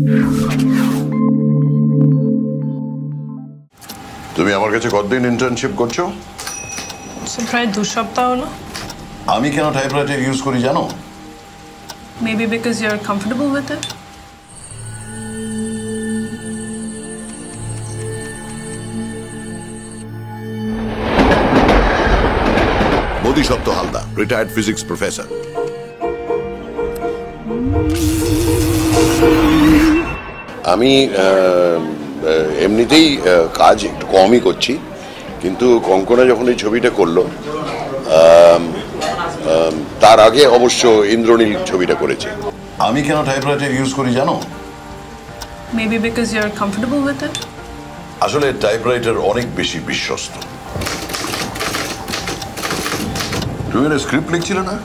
তুমি আমার কাছে কতদিন ইন্টার্নশিপ করছো? প্রায় 2 সপ্তাহ হলো। আমি কেন টাইপরাইটার ইউজ করি জানো? Maybe because you're comfortable with it. Bodhisattva Haldar, retired physics professor. আমি এমনিতেই কাজ একটু কমই করছি, কিন্তু কঙ্কনা যখন এই ছবিটা করলো, তার আগে অবশ্য ইন্দ্রনীল ছবিটা করেছে। আমি কেন টাইপরাইটার ইউজ করি জানো? Maybe because you're comfortable with it. আসলে টাইপরাইটার অনেক বেশি বিশ্বস্ত। তুমি একটা স্ক্রিপ্ট লিখছিলে না?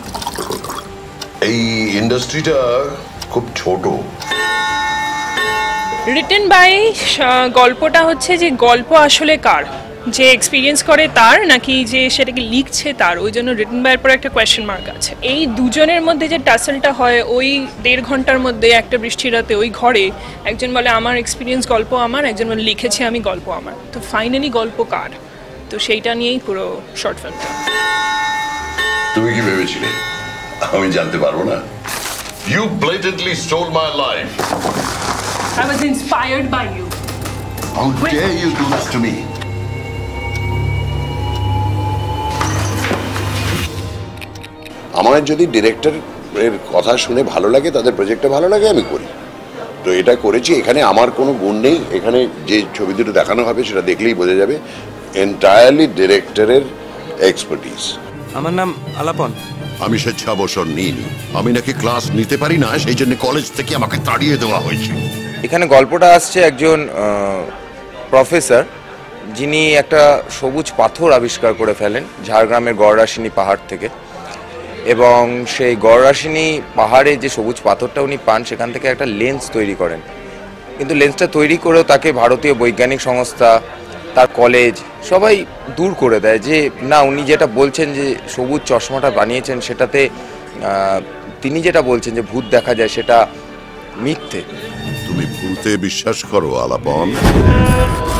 এই ইন্ডাস্ট্রিটা খুব ছোট। রিটেন বাই গল্পটা হচ্ছে যে গল্প আসলে কার, যে এক্সপিরিয়েন্স করে তার নাকি যে সেটাকে লিখছে তার, ওই জন্য রিটেন বাইয়ের পরে একটা কোয়েশ্চেন মার্ক আছে। এই দুজনের মধ্যে যে টাসেলটা হয় ওই 1.5 ঘন্টার মধ্যে একটা বৃষ্টি রাতে ওই ঘরে, একজন বলে আমার এক্সপিরিয়েন্স গল্প আমার, একজন বলে লিখেছি আমি গল্প আমার, তো ফাইনালি গল্প কার, তো সেইটা নিয়েই পুরো শর্ট ফিল্মটা। তুমি কি ভেবেছিলে আমি জানতে পারবো না? You blatantly stole my life. I was inspired by you. How dare you do this to me? আমার যদি ডিরেক্টরের কথা শুনে ভালো লাগে, তাদের প্রজেক্টটা ভালো লাগে, আমি করি। তো এটা করেছি, এখানে আমার কোনো গুণ নেই। এখানে যে ছবি দুটো দেখানো হবে সেটা দেখলেই বোঝা যাবে এন্টায়ারলি ডিরেক্টরের এক্সপার্টিজ। আমার নাম আলাপন। আমি স্বেচ্ছাবসর নিইনি, আমি নাকি ক্লাস নিতে পারি না, সেই জন্য কলেজ থেকে আমাকে তাড়িয়ে দেওয়া হয়েছে। এখানে গল্পটা আসছে একজন প্রফেসর, যিনি একটা সবুজ পাথর আবিষ্কার করে ফেলেন ঝাড়গ্রামের গড়রাসিনী পাহাড় থেকে, এবং সেই গড়রাসিনী পাহাড়ে যে সবুজ পাথরটা উনি পান, সেখান থেকে একটা লেন্স তৈরি করেন। কিন্তু লেন্সটা তৈরি করেও তাকে ভারতীয় বৈজ্ঞানিক সংস্থা, তার কলেজ সবাই দূর করে দেয়, যে না, উনি যেটা বলছেন যে সবুজ চশমাটা বানিয়েছেন সেটাতে তিনি যেটা বলছেন যে ভূত দেখা যায় সেটা মিথ্যে। তুমি ভূতে বিশ্বাস করো আলাপন?